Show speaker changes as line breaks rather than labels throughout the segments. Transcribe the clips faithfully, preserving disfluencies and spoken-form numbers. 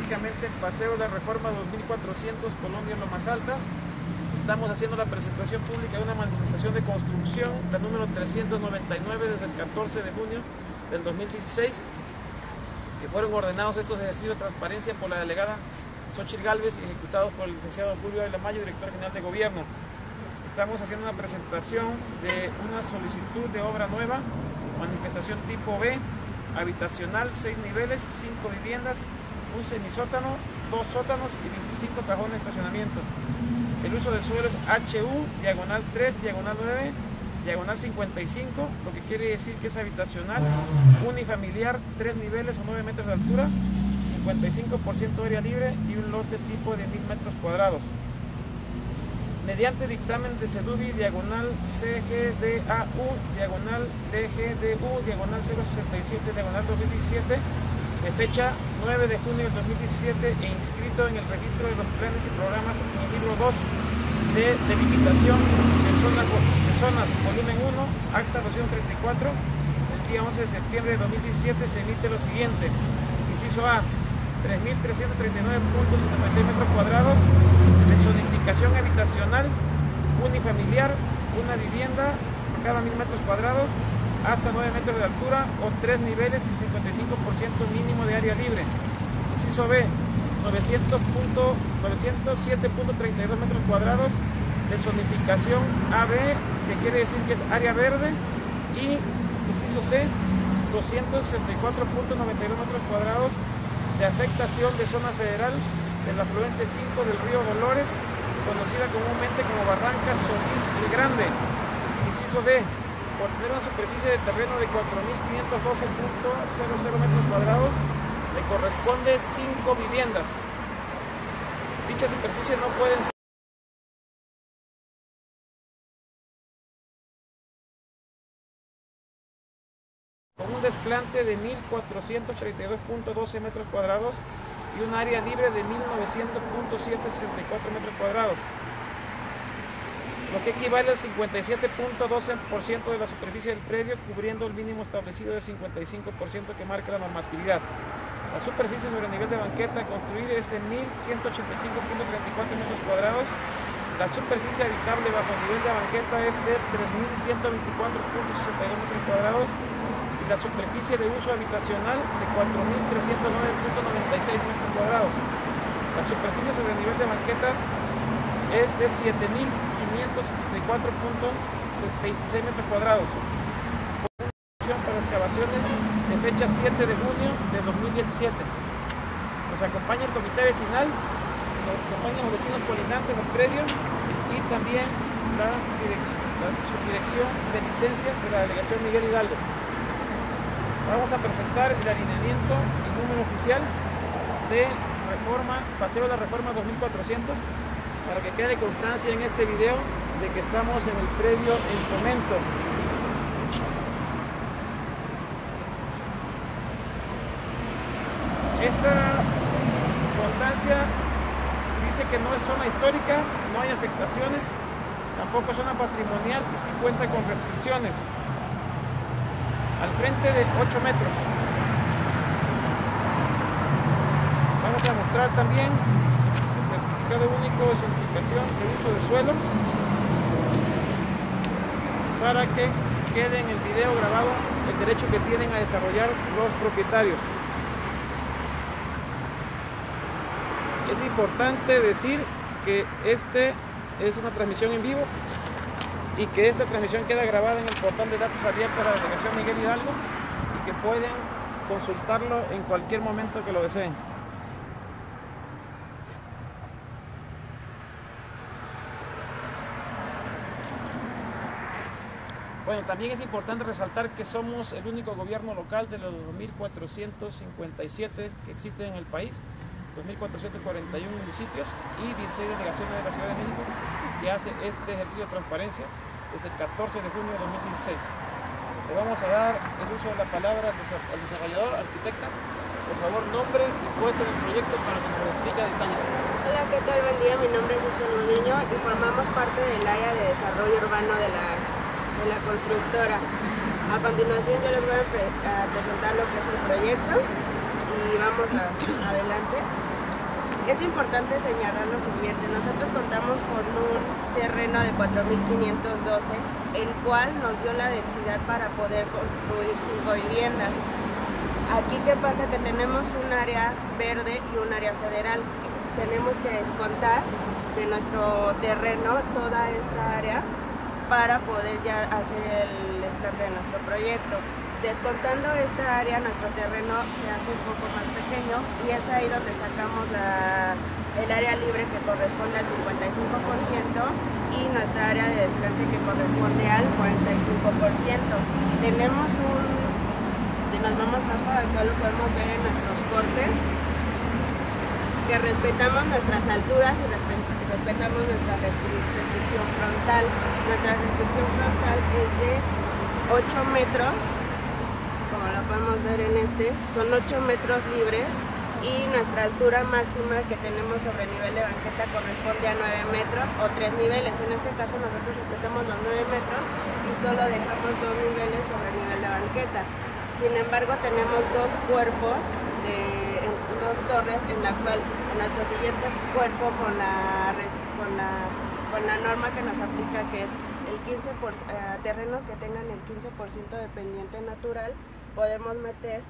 específicamente en Paseo de la Reforma dos mil cuatrocientos, Colonia Lomas Altas. Estamos haciendo la presentación pública de una manifestación de construcción, la número trescientos noventa y nueve, desde el catorce de junio del dos mil dieciséis, que fueron ordenados estos ejercicios de transparencia por la delegada Xochitl Gálvez y ejecutados por el licenciado Julio Ávila Mayo, director general de gobierno. Estamos haciendo una presentación de una solicitud de obra nueva, manifestación tipo B, habitacional, seis niveles, cinco viviendas, un semisótano, dos sótanos y veinticinco cajones de estacionamiento. El uso de suelo es H U, diagonal tres, diagonal nueve, diagonal cincuenta y cinco, lo que quiere decir que es habitacional, unifamiliar, tres niveles o nueve metros de altura, cincuenta y cinco por ciento área libre y un lote tipo de mil metros cuadrados. Mediante dictamen de SEDUBI, diagonal C G D A U, diagonal D G D U, diagonal cero sesenta y siete, diagonal dos mil diecisiete, de fecha nueve de junio del dos mil diecisiete e inscrito en el registro de los planes y programas en el libro dos de delimitación de zonas, de zonas volumen uno, acta doscientos treinta y cuatro, el día once de septiembre de dos mil diecisiete se emite lo siguiente. Inciso A, tres mil trescientos treinta y nueve punto setenta y seis metros cuadrados de zonificación habitacional, unifamiliar, una vivienda por cada mil metros cuadrados, hasta nueve metros de altura o tres niveles y cincuenta y cinco por ciento mínimo de área libre. Inciso B, novecientos siete punto treinta y dos metros cuadrados de zonificación A B, que quiere decir que es área verde, y inciso C, doscientos sesenta y cuatro punto noventa y dos metros cuadrados de afectación de zona federal del afluente cinco del río Dolores, conocida comúnmente como Barranca Solís el Grande. Inciso D, por tener una superficie de terreno de cuatro mil quinientos doce punto cero cero metros cuadrados, le corresponde cinco viviendas. Dicha superficie no pueden ser con un desplante de mil cuatrocientos treinta y dos punto doce metros cuadrados y un área libre de mil novecientos punto setecientos sesenta y cuatro metros cuadrados, lo que equivale al cincuenta y siete punto doce por ciento de la superficie del predio, cubriendo el mínimo establecido de cincuenta y cinco por ciento que marca la normatividad. La superficie sobre el nivel de banqueta a construir es de mil ciento ochenta y cinco punto treinta y cuatro metros cuadrados. La superficie habitable bajo el nivel de banqueta es de tres mil ciento veinticuatro punto sesenta y dos metros cuadrados y la superficie de uso habitacional de cuatro mil trescientos nueve punto noventa y seis metros cuadrados. La superficie sobre el nivel de banqueta es de siete mil quinientos setenta y cuatro punto setenta y seis metros cuadrados. Para excavaciones de fecha siete de junio de dos mil diecisiete. Nos acompaña el comité vecinal, nos acompañan los vecinos colindantes al predio y también la, dirección, la subdirección de licencias de la delegación Miguel Hidalgo. Vamos a presentar el alineamiento y número oficial de reforma, Paseo de la Reforma dos mil cuatrocientos, para que quede constancia en este video de que estamos en el predio en Fomento. Esta constancia dice que no es zona histórica, no hay afectaciones, tampoco zona patrimonial y sí cuenta con restricciones. Al frente de ocho metros. Vamos a mostrar también el certificado único de certificación de uso de suelo para que quede en el video grabado el derecho que tienen a desarrollar los propietarios. Es importante decir que este es una transmisión en vivo y que esta transmisión queda grabada en el portal de datos abiertos de la delegación Miguel Hidalgo y que pueden consultarlo en cualquier momento que lo deseen. Bueno, también es importante resaltar que somos el único gobierno local de los dos mil cuatrocientos cincuenta y siete que existen en el país, dos mil cuatrocientos cuarenta y uno municipios y dieciséis delegaciones de la Ciudad de México que hace este ejercicio de transparencia desde el catorce de junio de dos mil dieciséis. Le vamos a dar el uso de la palabra al desarrollador, arquitecta. Por favor, nombre y puesto en el proyecto para que nos lo explique a detalle.
Hola, ¿qué tal? Buen día, mi nombre es Echel Mudiño y formamos parte del área de desarrollo urbano de la, de la constructora. A continuación yo les voy a, pre a presentar lo que es el proyecto y vamos a, adelante. Es importante señalar lo siguiente, nosotros contamos con un terreno de cuatro mil quinientos doce, el cual nos dio la densidad para poder construir cinco viviendas. Aquí, ¿qué pasa? Que tenemos un área verde y un área federal. Tenemos que descontar de nuestro terreno toda esta área para poder ya hacer el desplante de nuestro proyecto. Descontando esta área, nuestro terreno se hace un poco más pequeño y es ahí donde sacamos la, el área libre que corresponde al cincuenta y cinco por ciento y nuestra área de desplante que corresponde al cuarenta y cinco por ciento. Tenemos un, si nos vamos más para acá lo podemos ver en nuestros cortes, que respetamos nuestras alturas y respetamos nuestra restricción frontal. Nuestra restricción frontal es de ocho metros. Como lo podemos ver en este, son ocho metros libres y nuestra altura máxima que tenemos sobre nivel de banqueta corresponde a nueve metros o tres niveles. En este caso nosotros respetamos los nueve metros y solo dejamos dos niveles sobre nivel de banqueta. Sin embargo, tenemos dos cuerpos, de, dos torres en la cual en nuestro siguiente cuerpo con la, con la, con la norma que nos aplica, que es el quince por ciento, eh, terrenos que tengan el quince por ciento de pendiente natural, podemos meter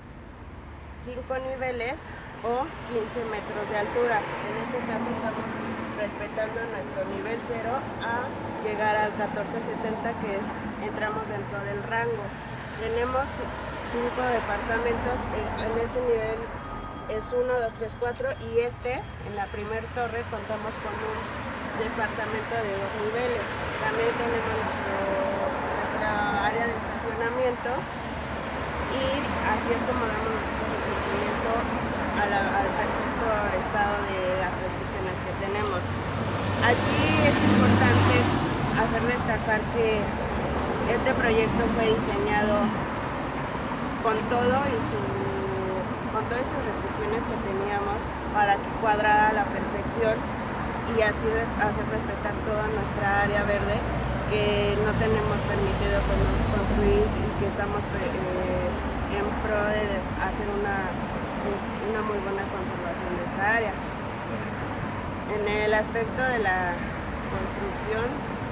cinco niveles o quince metros de altura. En este caso estamos respetando nuestro nivel cero a llegar al catorce setenta, que entramos dentro del rango. Tenemos cinco departamentos, en este nivel es uno, dos, tres, cuatro y este, en la primer torre, contamos con un departamento de dos niveles. También tenemos nuestro, nuestra área de estacionamientos y así es como damos nuestro cumplimiento al, al perfecto estado de las restricciones que tenemos. Aquí es importante hacer destacar que este proyecto fue diseñado con todo y su, con todas esas restricciones que teníamos para que cuadrara a la perfección y así res, hacer respetar toda nuestra área verde que no tenemos permitido construir y que estamos eh, en pro de hacer una, una muy buena conservación de esta área. En el aspecto de la construcción,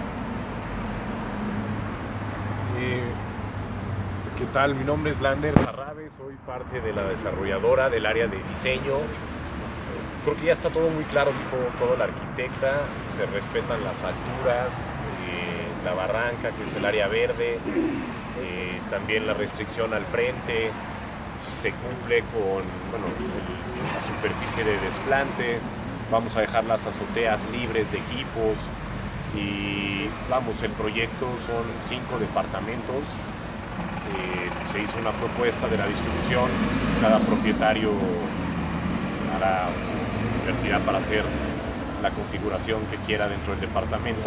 Eh, ¿qué tal? Mi nombre es Lander Sarrabe, soy parte de la desarrolladora del área de diseño. Creo que ya está todo muy claro, dijo toda la arquitecta, se respetan las alturas, eh, la barranca, que es el área verde, eh, también la restricción al frente, se cumple con bueno, el, la superficie de desplante, vamos a dejar las azoteas libres de equipos. Y vamos, el proyecto son cinco departamentos, eh, se hizo una propuesta de la distribución, cada propietario hará, invertirá para hacer la configuración que quiera dentro del departamento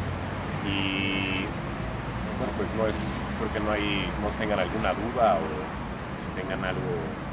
y bueno, pues no es, creo que no hay, no tengan alguna duda o si tengan algo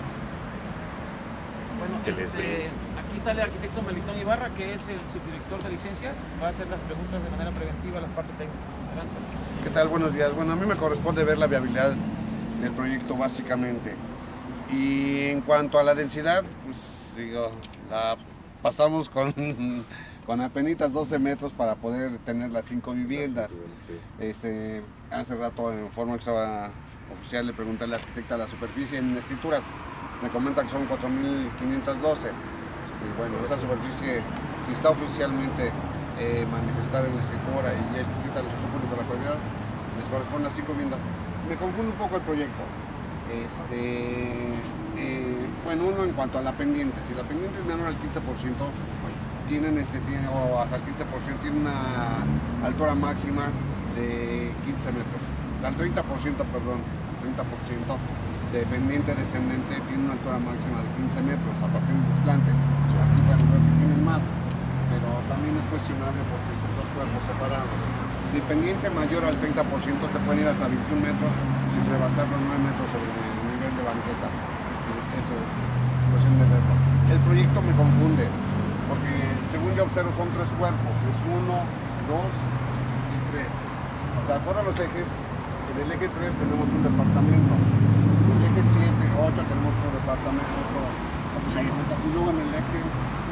bueno,
que les
este...
brinque.
Aquí está el arquitecto Melitón Ibarra, que es el subdirector de licencias. Va a hacer las preguntas de manera preventiva a la parte técnica. Adelante.
¿Qué tal? Buenos días. Bueno, a mí me corresponde ver la viabilidad del proyecto básicamente. Y en cuanto a la densidad, pues digo, la pasamos con, con apenas doce metros para poder tener las cinco viviendas. Este, hace rato en forma extraoficial le pregunté a la arquitecta la superficie en escrituras. Me comenta que son cuatro mil quinientos doce. Y bueno, esa superficie, si está oficialmente eh, manifestada en la escritura y es escrita al registro público de la propiedad, les corresponde a cinco viviendas. Me confunde un poco el proyecto. Este, eh, bueno, uno en cuanto a la pendiente, si la pendiente es menor al quince por ciento, tienen este, tiene, o hasta el quince por ciento, tiene una altura máxima de quince metros. Al treinta por ciento, perdón, al treinta por ciento de pendiente descendente tiene una altura máxima de quince metros a partir del desplante. Aquí bueno, creo que tienen más, pero también es cuestionable porque son dos cuerpos separados. Si pendiente mayor al treinta por ciento se puede ir hasta veintiún metros sin rebasar los nueve metros sobre el nivel de banqueta. Sí, eso es cuestión de verlo. El proyecto me confunde, porque según yo observo son tres cuerpos, es uno, dos y tres. O sea, de acuerdo a los ejes, en el eje tres tenemos un departamento, en el eje siete, ocho tenemos otro departamento, otro, otro departamento, y luego en el eje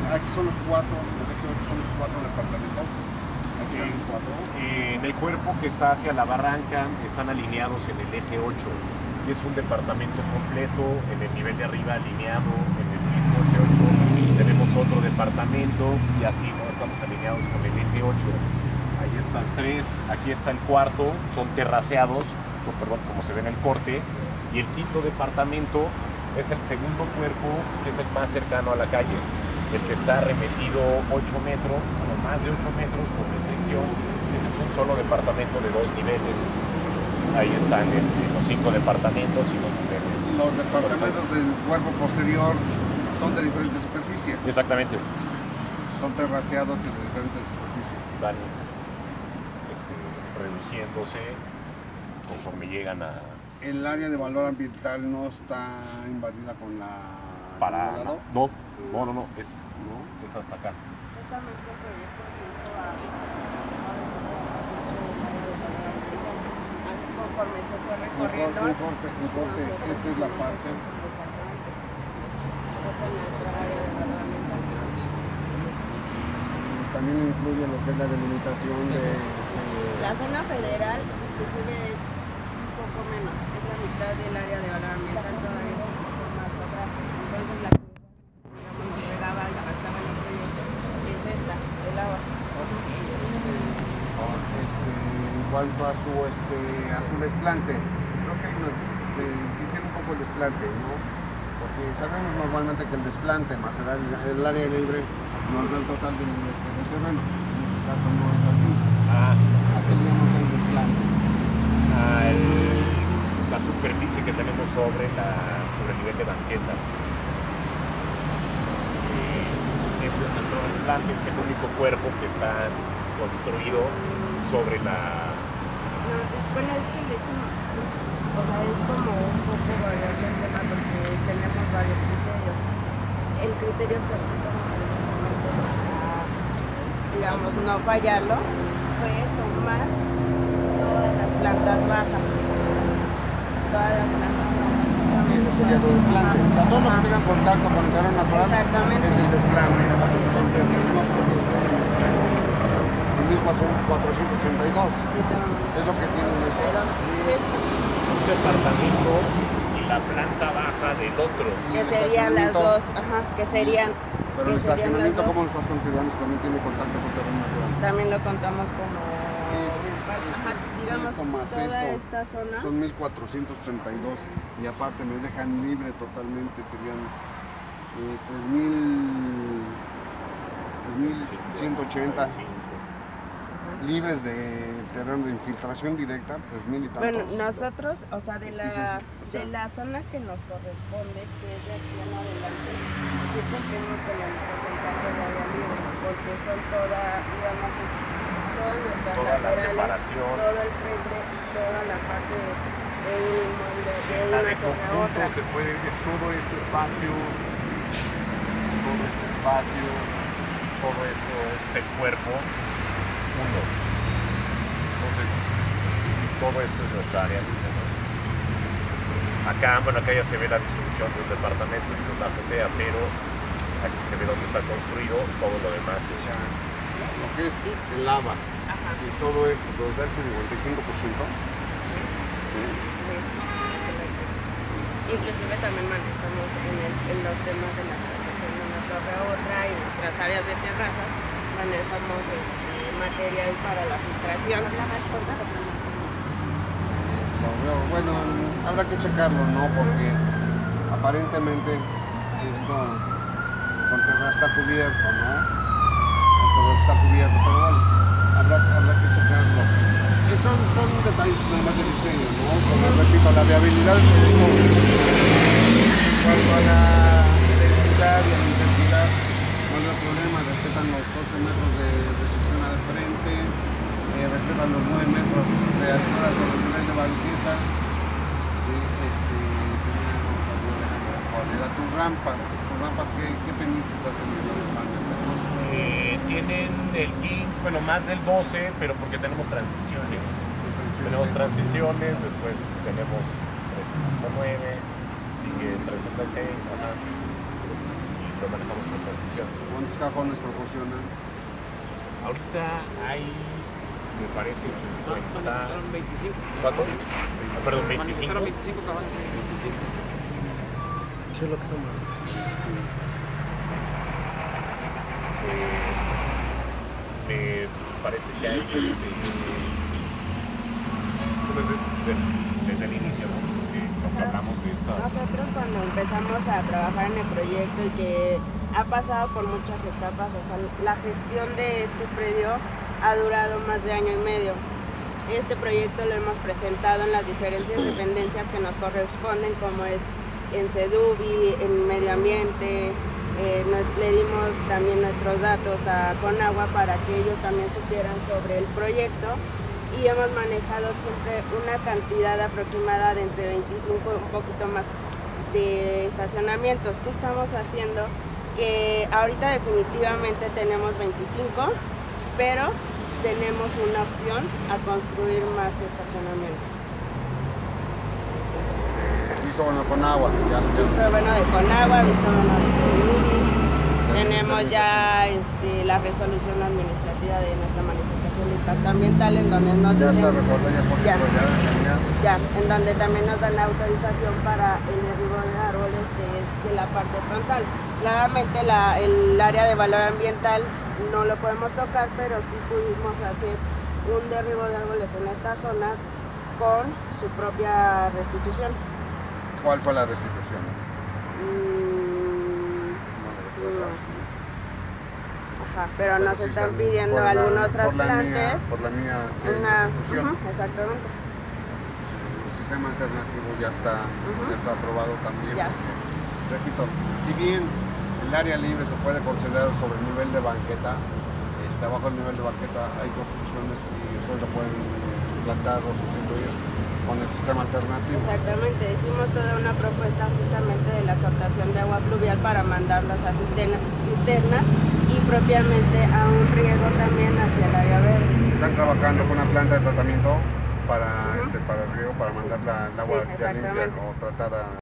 Aquí son los cuatro, el eje ocho son los cuatro departamentos. Aquí están los cuatro.
Eh, en el cuerpo que está hacia la barranca están alineados en el eje ocho, que es un departamento completo, en el nivel de arriba alineado en el mismo eje ocho. Tenemos otro departamento y así, ¿no? Estamos alineados con el eje ocho. Ahí están tres, aquí está el cuarto, son terraceados, no, perdón, como se ve en el corte. Y el quinto departamento es el segundo cuerpo, que es el más cercano a la calle, el que está remetido ocho metros, o más de ocho metros por restricción. Ese es un solo departamento de dos niveles. Ahí están este, los cinco departamentos y los niveles.
Los departamentos del cuerpo posterior son de diferentes superficies.
Exactamente.
Son terraceados y de diferentes superficies.
Van este, reduciéndose conforme llegan a...
El área de valor ambiental no está invadida con la...
Para...
¿no?
No, no, no, no, es, no, es hasta acá.
Justamente el proyecto se hizo a, así conforme se fue
Un
recorriendo.
corte, un corte, un corte.
nosotros
Esta es la
hicimos
parte.
esto. Exactamente. Eso en nuestra área de valor ambiental.
Y también incluye lo que es la delimitación de... Este,
La zona federal inclusive es un poco menos, es la mitad del área de valor ambiental, todavía un poco más atrás. Entonces la que digamos regaba y apartaba en el proyecto es esta, el agua.
este, en cuanto a su, este, a su desplante, creo que hay unos, este, difiere un poco el desplante, ¿no? Porque sabemos normalmente que el desplante más el, el área libre nos da el total del, este, del terreno. En este caso no es así.
Ah,
Aquí tenemos el desplante.
ah, el- la superficie que tenemos sobre, la, sobre el nivel de banqueta. Eh, este es nuestro desplante, es el único cuerpo que está construido sobre la...
No, bueno, es que de hecho nosotros, o sea, es como un poco variable el tema porque tenemos varios criterios. El criterio que aplicamos precisamente para, digamos, no fallarlo, fue tomar todas las plantas bajas. Todas las plantas bajas.
Ese sería el desplante. O sea, todo lo que tenga contacto con el terreno natural
Exactamente.
es el desplante. Entonces, no creo que esté en este, en mil cuatrocientos treinta y dos.
Sí, tenemos.
Es lo que tienen eso.
Pero, sí,
un departamento y la planta baja del otro.
que serían las dos, ajá, que serían.
Pero
que
el
serían
estacionamiento,
las dos.
¿cómo lo estás considerando si también tiene contacto con terreno natural?
También lo contamos como,
Este,
ajá,
este,
digamos,
esto más
toda
esto
esta zona.
son mil cuatrocientos treinta y dos y aparte me dejan libre totalmente, serían eh, tres mil ciento ochenta libres de terreno de infiltración directa, tres mil y tantos.
Bueno, nosotros, o sea, de
Es que
la,
sí, o sea-
de la zona que nos corresponde, que es de aquí en adelante, sí cumplimos con el porcentaje de área libre, porque son toda, digamos, es- todas nuestras
Toda la
laterales,
separación.
todo el frente y toda la parte de, de un inmueble, de
La
una
de
torre a
conjunto
otra.
se puede, es todo este espacio, todo este espacio, todo esto es el cuerpo, uno. Entonces, todo esto es nuestra área libre, ¿no? Acá, bueno, acá ya se ve la distribución de un departamento, esta es la azotea, pero aquí se ve dónde está construido, todo lo demás es...
Lo que es el lava
Ajá,
y todo esto, nos da el cincuenta y cinco por ciento.
Sí.
Sí.
sí, correcto. Inclusive también manejamos en, el, en los temas de la transición de una torre a otra y nuestras áreas de terraza, manejamos este, material para la filtración. La más corta,
Lo veo- Bueno, habrá que checarlo, ¿no? Porque aparentemente esto con terra está cubierto, ¿no? Esto veo que está cubierto, pero bueno, habrá, habrá que checarlo. Y son, son detalles nada más de diseño, ¿no? Como repito, la viabilidad del producto en cuanto a la densidad y a la intensidad, no hay problema, respetan los ocho metros de restricción al frente, eh, respetan los nueve metros de altura sobre el nivel de banqueta. Sí, este, tenía, no, también déjame ver cuál era tus rampas, tus rampas, ¿qué, qué pendientes estás teniendo?
Eh, tienen el quince, bueno, más del doce, pero porque tenemos transiciones. Tenemos transiciones, después tenemos trescientos nueve, sigue trescientos seis, ajá. Y lo manejamos con transiciones.
¿Cuántos cajones proporcionan?
Ahorita hay, me parece, cincuenta...
veinticinco.
¿Cuánto? Ah, perdón, veinticinco.
veinticinco cajones.
veinticinco.
Eso es lo que estamos.
Sí. Eh, me parece que hay desde, desde, desde el inicio, ¿no? Que, lo que hablamos de estas...
Nosotros cuando empezamos a trabajar en el proyecto y que ha pasado por muchas etapas, o sea, la gestión de este predio ha durado más de año y medio. Este proyecto lo hemos presentado en las diferentes dependencias que nos corresponden, como es en Sedubi, en Medio Ambiente. Eh, nos, le dimos también nuestros datos a Conagua para que ellos también supieran sobre el proyecto, y hemos manejado siempre una cantidad aproximada de entre veinticinco, un poquito más, de estacionamientos. ¿Qué estamos haciendo? Que ahorita definitivamente tenemos veinticinco, pero tenemos una opción a construir más estacionamientos.
Visto bueno con agua. Ya, ya.
Visto bueno de Conagua, visto bueno de Sedubi. Tenemos ya este, la resolución administrativa de nuestra manifestación de impacto ambiental, en donde nos
Ya
dicen,
está resuelto, ya es por
ya,
ya, ya.
ya, en donde también nos dan la autorización para el derribo de árboles, que es de la parte frontal. Claramente la, el área de valor ambiental no lo podemos tocar, pero sí pudimos hacer un derribo de árboles en esta zona con su propia restitución.
¿Cuál fue la restitución?
Mm,
No me recuerdas.
ajá, pero nos
sí
están
están
pidiendo
por la-
algunos
por la mía-
trasplantes.
Por la mía, sí,
Una,
restitución.
ujú, exactamente.
El sistema alternativo ya está,
Ujú.
ya está aprobado también.
Ya.
Repito, si bien el área libre se puede considerar sobre el nivel de banqueta, este, abajo del nivel de banqueta hay construcciones y ustedes lo pueden suplantar o sustituir con el sistema alternativo.
Exactamente, hicimos toda una propuesta justamente de la captación de agua pluvial para mandarlas a cisterna, cisterna y propiamente a un riego también hacia el área verde.
Están trabajando con una planta de tratamiento para,
Ujú.
este, para el riego, para mandar la, el agua
Sí,
ya limpia
exactamente.
o tratada.